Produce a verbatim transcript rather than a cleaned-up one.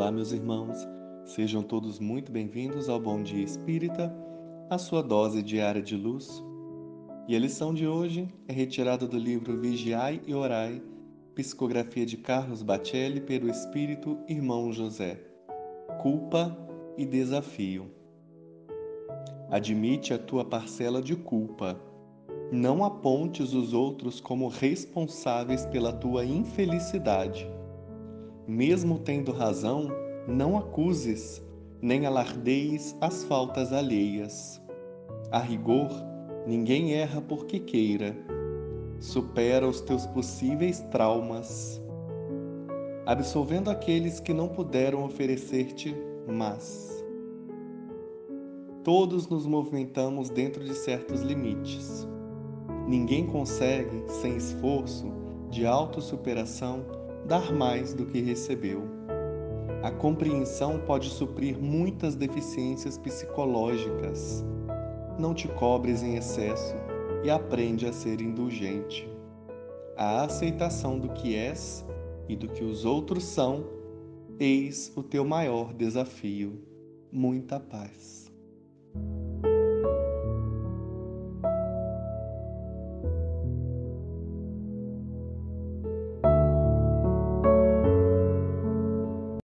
Olá, meus irmãos, sejam todos muito bem-vindos ao Bom Dia Espírita, a sua dose diária de luz. E a lição de hoje é retirada do livro Vigiai e Orai, psicografia de Carlos Bacelli pelo Espírito Irmão José. Culpa e desafio. Admite a tua parcela de culpa. Não apontes os outros como responsáveis pela tua infelicidade. Mesmo tendo razão, não acuses, nem alardees as faltas alheias. A rigor, ninguém erra porque queira. Supera os teus possíveis traumas, absolvendo aqueles que não puderam oferecer-te mais. Todos nos movimentamos dentro de certos limites. Ninguém consegue, sem esforço de autossuperação, dar mais do que recebeu. A compreensão pode suprir muitas deficiências psicológicas. Não te cobres em excesso e aprende a ser indulgente. A aceitação do que és e do que os outros são, eis o teu maior desafio. Muita paz.